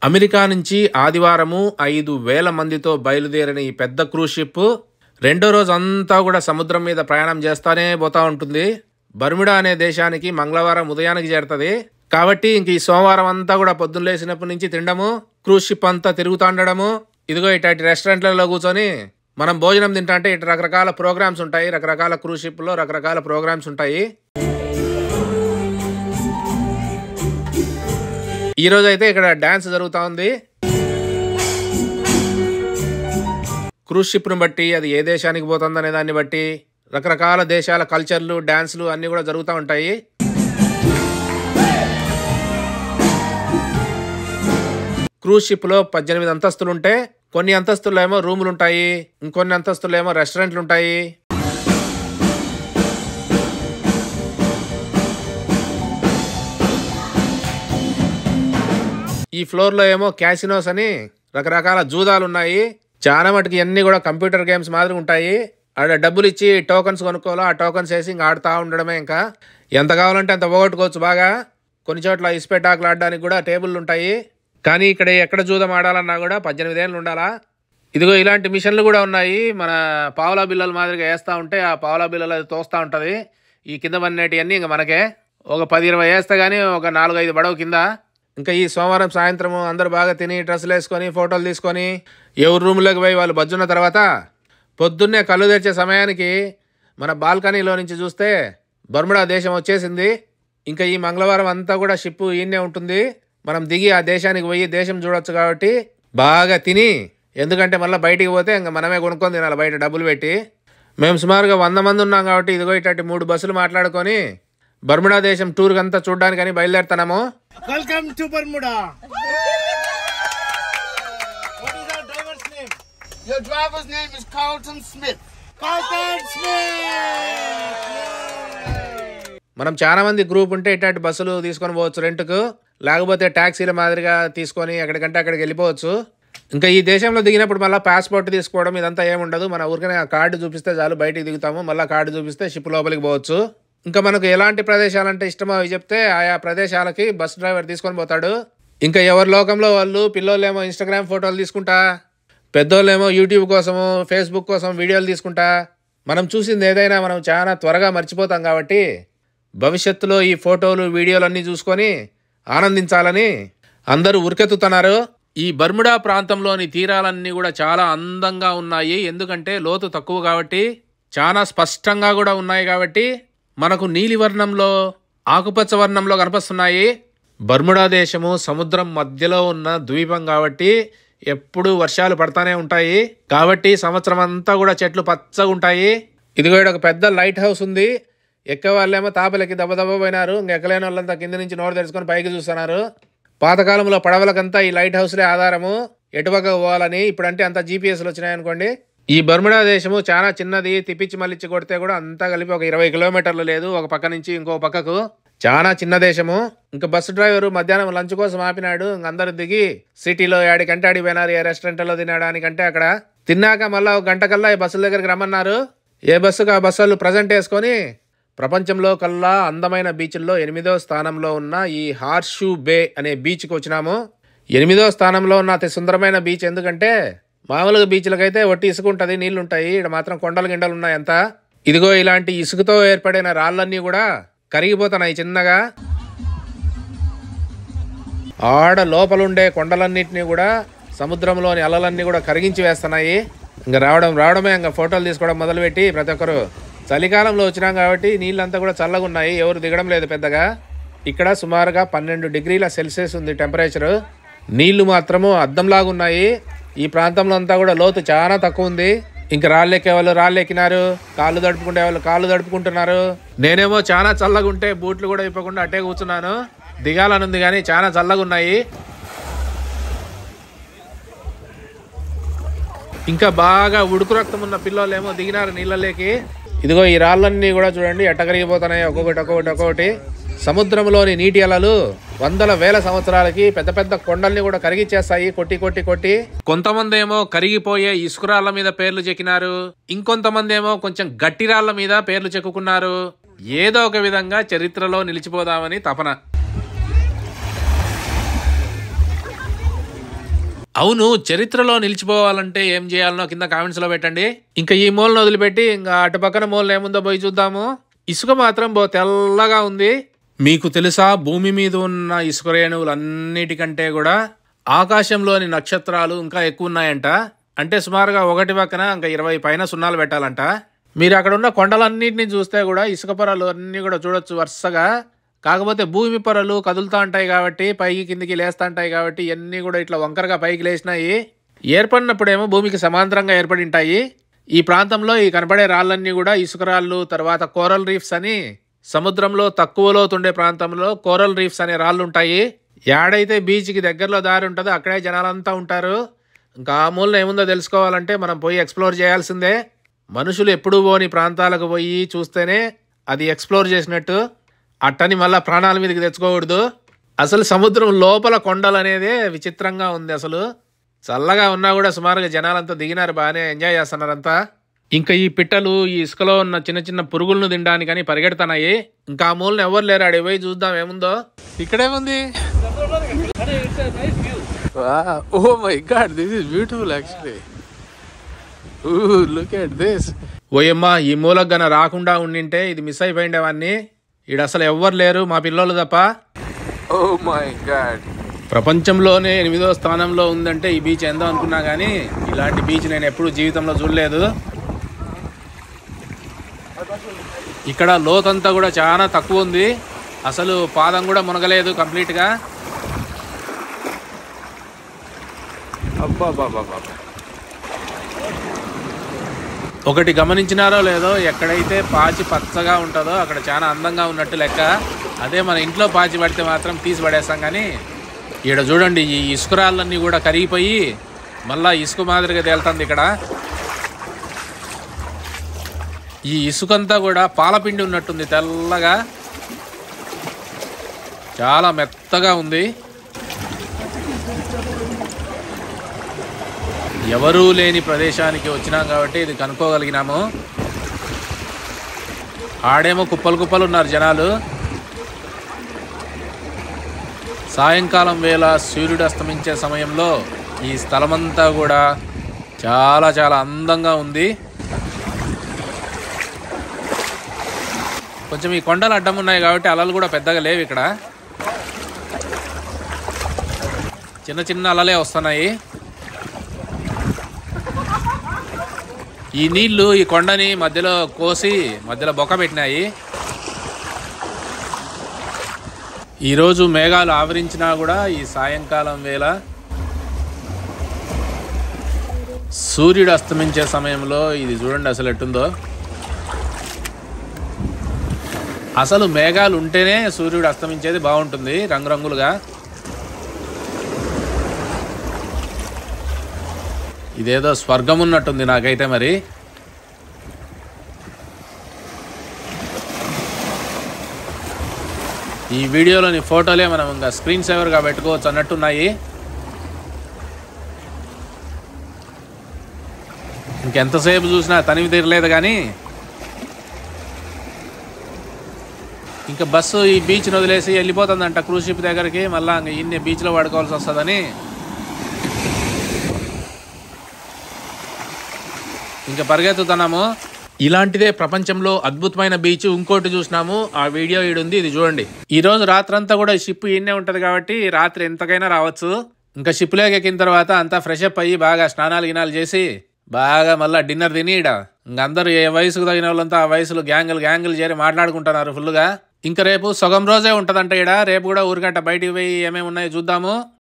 America నుంచి ఆదివారము 5,000 మందితో బయలుదేరిన ఈ పెద్ద క్రూజ్ షిప్ రెండో రోజు అంతా కూడా సముద్రం మీద ప్రయాణం చేస్తానే పోతా ఉంటుంది. బర్ముడా అనే దేశానికి మంగళవారం ఉదయానికి చేరుతుంది. కాబట్టి ఇంక ఈ సోమవారం అంతా కూడా పొద్దున్న లేసినప్పటి నుంచి తినడము, క్రూజ్ షిప్ అంతా తిరుగుతూ ఉండడము. ఇదిగో ఇటు రెస్టారెంట్లలో కూర్చొని మనం భోజనం తింటా అంటే ఇటు రకరకాల ప్రోగ్రామ్స్ ఉంటాయి. రకరకాల క్రూజ్ షిప్లో రకరకాల ప్రోగ్రామ్స్ ఉంటాయి. ఈ రోజు అయితే ఇక్కడ డాన్స్ జరుగుతూ ఉంది. క్రూజ్ షిప్ను బట్టి అది ఏ దేశానికి పోతుందనే దాన్ని బట్టి రకరకాల దేశాల కల్చర్లు, డాన్స్లు అన్నీ కూడా జరుగుతూ ఉంటాయి. క్రూజ్ షిప్లో 18 అంతస్తులు ఉంటే కొన్ని అంతస్తుల్లో ఏమో రూములు ఉంటాయి, ఇంకొన్ని అంతస్తుల్లో ఏమో రెస్టారెంట్లు ఉంటాయి. ఈ ఫ్లోర్లో ఏమో క్యాసినోస్ అని రకరకాల జూదాలు ఉన్నాయి. చాలా మటుకు ఇవన్నీ కూడా కంప్యూటర్ గేమ్స్ మాదిరి ఉంటాయి. ఆడ డబ్బులు ఇచ్చి టోకన్స్ కొనుక్కోవాలో, ఆ టోకన్స్ వేసి ఇంకా ఆడుతూ ఉండడమే. ఇంకా ఎంత కావాలంటే అంత పోగొట్టుకోవచ్చు బాగా. కొన్ని చోట్ల ఇసుపెట్టాకులు ఆడడానికి కూడా టేబుల్లు ఉంటాయి. కానీ ఇక్కడ ఎక్కడ జూదం ఆడాలన్నా కూడా 18 ఏళ్ళు ఉండాలా. ఇదిగో ఇలాంటి మిషన్లు కూడా ఉన్నాయి. మన పావులా బిల్లలు మాదిరిగా వేస్తూ ఉంటే ఆ పావులా బిల్లలు అది తోస్తూ ఉంటుంది. ఈ కింద పడినటివన్నీ ఇంకా మనకే ఒక 10-20 వేస్తే కానీ ఒక 4-5 పడవ కింద. ఇంకా ఈ సోమవారం సాయంత్రము అందరూ బాగా తిని డ్రెస్సులు వేసుకొని ఫోటోలు తీసుకొని ఎవరి రూమ్లోకి పోయి వాళ్ళు బజ్జున్న తర్వాత పొద్దున్నే కళ్ళు తెరిచే సమయానికి మన బాల్కనీలో నుంచి చూస్తే బర్ముడా దేశం వచ్చేసింది. ఇంకా ఈ మంగళవారం అంతా కూడా షిప్ ఈయనే ఉంటుంది. మనం దిగి ఆ దేశానికి పోయి దేశం చూడొచ్చు. కాబట్టి బాగా తిని, ఎందుకంటే మళ్ళీ బయటికి పోతే ఇంకా మనమే కొనుక్కొని తినాలి బయట డబ్బులు పెట్టి. మేము సుమారుగా 100 మంది ఉన్నాం కాబట్టి ఇదిగో ఇటు 3 బస్సులు మాట్లాడుకొని బర్ముడా దేశం టూర్ అంతా చూడడానికని బయలుదేరుతున్నాము. Welcome to Bermuda. What is our driver's name? Your driver's name is Carlton Smith. Carlton Smith. మనం చాలా మంది గ్రూప్ ఉంటే ఇటు బస్సులు తీసుకొని పోవచ్చు రెంట్కు, లేకపోతే ట్యాక్సీల మాదిరిగా తీసుకొని ఎక్కడికంటే అక్కడికి వెళ్ళిపోవచ్చు. ఇంకా ఈ దేశంలో దిగినప్పుడు మళ్ళీ పాస్పోర్ట్ తీసుకోవడం ఇదంతా ఏముండదు. మన ఊరికనే ఆ కార్డు చూపిస్తే చాలు, బయటికి దిగుతాము. మళ్ళీ కార్డు చూపిస్తే షిప్ లోపలికి పోవచ్చు. ఇంకా మనకు ఎలాంటి ప్రదేశాలంటే ఇష్టమో అవి చెప్తే ఆయా ప్రదేశాలకి బస్ డ్రైవర్ తీసుకొని పోతాడు. ఇంకా ఎవరి లోకంలో వాళ్ళు, పిల్లోళ్ళేమో ఇన్స్టాగ్రామ్ ఫోటోలు తీసుకుంటా, పెద్దోళ్ళేమో యూట్యూబ్ కోసము, ఫేస్బుక్ కోసం వీడియోలు తీసుకుంటా. మనం చూసింది ఏదైనా మనం చాలా త్వరగా మర్చిపోతాం. కాబట్టి భవిష్యత్తులో ఈ ఫోటోలు, వీడియోలు అన్నీ చూసుకొని ఆనందించాలని అందరూ ఉరికెత్తుతున్నారు. ఈ బర్ముడా ప్రాంతంలోని తీరాలన్నీ కూడా చాలా అందంగా ఉన్నాయి. ఎందుకంటే లోతు తక్కువ కాబట్టి, చాలా స్పష్టంగా కూడా ఉన్నాయి. కాబట్టి మనకు నీలి వర్ణంలో, ఆకుపచ్చ వర్ణంలో కనిపిస్తున్నాయి. బర్ముడా దేశము సముద్రం మధ్యలో ఉన్న ద్వీపం కాబట్టి ఎప్పుడూ వర్షాలు పడతానే ఉంటాయి. కాబట్టి సంవత్సరం అంతా కూడా చెట్లు పచ్చగా ఉంటాయి. ఇదిగో ఒక పెద్ద లైట్ హౌస్ ఉంది. ఎక్కే వాళ్ళేమో తాపలకి దెబ్బ పోయినారు. ఇంకా ఎక్కలేని వాళ్ళంతా కింద నుంచి నోరు తెరుచుకొని పైకి చూస్తున్నారు. పాతకాలంలో పడవలకంతా ఈ లైట్ హౌస్లే ఆధారము, ఎటుపక్క పోవాలని. ఇప్పుడంటే అంతా జీపీఎస్లు వచ్చినాయనుకోండి. ఈ బర్ముడా దేశము చాలా చిన్నది. తిప్పించి మళ్ళిచ్చి కొడితే కూడా అంతా కలిపి ఒక 20 కిలోమీటర్లు లేదు, ఒక పక్క నుంచి ఇంకో పక్కకు. చాలా చిన్న దేశము. ఇంకా బస్సు డ్రైవరు మధ్యాహ్నం లంచ్ కోసం ఆపినాడు. ఇంక అందరూ దిగి సిటీలో ఆడికంటే ఆడికి పోయినారు. ఏ రెస్టారెంట్లో తినడానికంటే అక్కడ తిన్నాక మళ్ళీ 1 గంట కల్లా ఈ బస్సుల దగ్గరికి రమ్మన్నారు. ఏ బస్సుకు ఆ బస్సులు ప్రజెంట్ వేసుకొని ప్రపంచంలో కల్లా అందమైన బీచ్ల్లో 8వ స్థానంలో ఉన్న ఈ హార్షూ బే అనే బీచ్కి వచ్చినాము. 8వ స్థానంలో ఉన్న అతి సుందరమైన బీచ్. ఎందుకంటే మామూలుగా బీచ్లకైతే ఒట్టి ఇసుక ఉంటుంది, నీళ్లు ఉంటాయి. ఇక్కడ మాత్రం కొండలు గిండలు ఉన్నాయి అంతా. ఇదిగో ఇలాంటి ఇసుకతో ఏర్పడిన రాళ్ళన్నీ కూడా కరిగిపోతున్నాయి చిన్నగా. ఆడ లోపలుండే కొండలన్నింటినీ కూడా సముద్రంలోని అలలన్నీ కూడా కరిగించి వేస్తున్నాయి. ఇంకా రావడమే ఇంకా ఫోటోలు తీసుకోవడం మొదలుపెట్టి ప్రతి ఒక్కరు. చలికాలంలో వచ్చినాం కాబట్టి నీళ్ళంతా కూడా చల్లగా ఉన్నాయి, ఎవరు దిగడం లేదు పెద్దగా. ఇక్కడ సుమారుగా 12 డిగ్రీల సెల్సియస్ ఉంది టెంపరేచరు. నీళ్లు మాత్రము అద్దంలాగా ఉన్నాయి. ఈ ప్రాంతంలో అంతా కూడా లోతు చాలా తక్కువ ఉంది. ఇంకా రాళ్ళు ఎక్కే వాళ్ళు రాళ్ళు ఎక్కినారు, కాళ్ళు దడుపుకుంటే వాళ్ళు కాళ్ళు దడుపుకుంటున్నారు. నేనేమో చాలా చల్లగా ఉంటే బూట్లు కూడా ఇప్పకుండా అట్టే కూర్చున్నాను. దిగాలనుంది కానీ చాలా చల్లగా ఉన్నాయి. ఇంకా బాగా ఉడుకు రక్తం ఉన్న పిల్లలు ఏమో దిగినారు నీళ్ళలోకి. ఇదిగో ఈ రాళ్ళన్నీ కూడా చూడండి ఎట్ట కరిగిపోతున్నాయి ఒక్కొక్కటి. సముద్రంలోని నీటి అలలు వందల వేల సంవత్సరాలకి పెద్ద పెద్ద కొండల్ని కూడా కరిగిచ్చేస్తాయి కొట్టి. కొంతమంది ఏమో కరిగిపోయే ఇసుకరాళ్ల మీద పేర్లు చెక్కినారు, ఇంకొంతమంది ఏమో కొంచెం గట్టి రాళ్ల మీద పేర్లు చెక్కుకున్నారు. ఏదో ఒక విధంగా చరిత్రలో నిలిచిపోదామని తపన. అవును, చరిత్రలో నిలిచిపోవాలంటే ఏం చేయాలనో కింద కామెంట్స్ లో పెట్టండి. ఇంకా ఈ మూలను వదిలిపెట్టి ఇంకా అటు పక్కన మూలను ఏముందో పోయి చూద్దాము. ఇసుక మాత్రం తెల్లగా ఉంది. మీకు తెలుసా, భూమి మీద ఉన్న ఇసుక రేణువులన్నిటికంటే కూడా ఆకాశంలోని నక్షత్రాలు ఇంకా ఎక్కువ ఉన్నాయంట. అంటే సుమారుగా ఒకటి పక్కన ఇంకా 20 పైన సున్నాలు పెట్టాలంట. మీరు అక్కడ ఉన్న కొండలన్నింటినీ చూస్తే కూడా ఇసుక పొరలు అన్నీ కూడా చూడొచ్చు వరుసగా. కాకపోతే భూమి పొరలు కదులుతూ ఉంటాయి కాబట్టి, పైకి కిందికి లేస్తూ ఉంటాయి కాబట్టి ఇవన్నీ కూడా ఇట్లా వంకరగా పైకి లేచినాయి. ఏర్పడినప్పుడేమో భూమికి సమాంతరంగా ఏర్పడి ఉంటాయి. ఈ ప్రాంతంలో ఈ కనపడే రాళ్ళన్నీ కూడా ఇసుక రాళ్ళు, తర్వాత కోరల్ రీఫ్స్ అని సముద్రంలో తక్కువ లోతుండే ప్రాంతంలో కోరల్ రీఫ్స్ అనే రాళ్ళు ఉంటాయి. ఏడైతే బీచ్కి దగ్గరలో దారి ఉంటుందో అక్కడే జనాలంతా ఉంటారు. ఇంకా ఆ మూలన ఏముందో తెలుసుకోవాలంటే మనం పోయి ఎక్స్ప్లోర్ చేయాల్సిందే. మనుషులు ఎప్పుడూ పోని ప్రాంతాలకు పోయి చూస్తేనే అది ఎక్స్ప్లోర్ చేసినట్టు. అట్టని మళ్ళీ ప్రాణాల మీదకి తెచ్చుకోకూడదు. అసలు సముద్రం లోపల కొండలు అనేదే విచిత్రంగా ఉంది. అసలు చల్లగా ఉన్నా కూడా సుమారుగా జనాలంతా దిగినారు, బాగానే ఎంజాయ్ చేస్తున్నారంతా. ఇంకా ఈ పిట్టలు ఈ ఇసుకలో ఉన్న చిన్న చిన్న పురుగులను తినడానికని పరిగెడుతున్నాయి. ఇంకా ఆ మూలను ఎవరు లేరు, ఆడికి పోయి చూద్దాం ఏముందో. ఇక్కడేముంది? Oh my god, this is beautiful actually. Look at this. ఓయమ్మా, ఈ మూలకు గన రాకుండా ఉండింటే ఇది మిస్ అయిపోయిండేవాన్ని. ఈడ అసలు ఎవ్వరు లేరు, మా పిల్లలు తప్ప. ఓ మై గాడ్, ప్రపంచంలోనే 8వ స్థానంలో ఉందంటే ఈ బీచ్ ఎంతో అనుకున్నా కానీ ఇలాంటి బీచ్ నేను ఎప్పుడు జీవితంలో చూడలేదు. ఇక్కడ లోతంతా కూడా చాలా తక్కువ ఉంది. అసలు పాదం కూడా మునగలేదు కంప్లీట్గా. అబ్బాబాబా, ఒకటి గమనించినారో లేదో, ఎక్కడైతే పాచి పచ్చగా ఉంటుందో అక్కడ చాలా అందంగా ఉన్నట్టు లెక్క. అదే మన ఇంట్లో పాచి పడితే మాత్రం తీసి పడేస్తాం. కానీ ఈడ చూడండి, ఈ ఇసుకరాళ్ళన్నీ కూడా కరిగిపోయి మళ్ళా ఇసుక మాదిరిగా తేలుతుంది ఇక్కడ. ఈ ఇసుకంతా కూడా పాలపిండి ఉన్నట్టుంది, తెల్లగా చాలా మెత్తగా ఉంది. ఎవరూ లేని ప్రదేశానికి వచ్చినాం కాబట్టి ఇది కనుక్కోగలిగినాము. ఆడేమో కుప్పలు కుప్పలు ఉన్నారు జనాలు. సాయంకాలం వేళ సూర్యుడు అస్తమించే సమయంలో ఈ స్థలమంతా కూడా చాలా చాలా అందంగా ఉంది. కొంచెం ఈ కొండలు అడ్డం ఉన్నాయి కాబట్టి అలలు కూడా పెద్దగా లేవు ఇక్కడ. చిన్న చిన్న అలలే వస్తున్నాయి. ఈ నీళ్లు ఈ కొండని మధ్యలో కోసి మధ్యలో బొక్క పెట్టినాయి. ఈరోజు మేఘాలు ఆవరించినా కూడా ఈ సాయంకాలం వేళ సూర్యుడు అస్తమించే సమయంలో ఇది చూడండి అసలు ఎట్టుందో. అసలు మేఘాలు ఉంటేనే సూర్యుడు అస్తమించేది బాగుంటుంది రంగురంగులుగా. ఇదేదో స్వర్గం ఉన్నట్టుంది నాకైతే. మరి ఈ వీడియోలోని ఫోటోలే మనం ఇంకా స్క్రీన్ సేవర్గా పెట్టుకోవచ్చు అన్నట్టున్నాయి. ఇంకెంతసేపు చూసినా తనివి తీరలేదు. కానీ ఇంకా బస్సు ఈ బీచ్ని వదిలేసి వెళ్ళిపోతుందంట క్రూజ్ షిప్ దగ్గరికి. మళ్ళీ ఇంకా ఇన్ని బీచ్లో పడుకోవాల్సి వస్తుందని ఇంకా పరిగెత్తుతున్నాము. ఇలాంటిదే ప్రపంచంలో అద్భుతమైన బీచ్ ఇంకోటి చూసినాము. ఆ వీడియో ఈడుంది, ఇది చూడండి. ఈ రోజు రాత్రంతా కూడా షిప్ ఈయనే ఉంటది కాబట్టి రాత్రి ఎంతకైనా రావచ్చు. ఇంకా షిప్ లోకి ఎక్కిన తర్వాత అంతా ఫ్రెష్ అప్ అయ్యి బాగా స్నానాలు గినాలు చేసి బాగా మళ్ళీ డిన్నర్ తిని ఈడ అందరూ ఏ వయసుకు తగిన వాళ్ళంతా ఆ వయసులో గ్యాంగులు చేరి మాట్లాడుకుంటున్నారు ఫుల్గా. ఇంకా రేపు సగం రోజే ఉంటదంట ఈడ. రేపు కూడా ఊరికంట బయటికి పోయి ఏమేమి ఉన్నాయో చూద్దాము.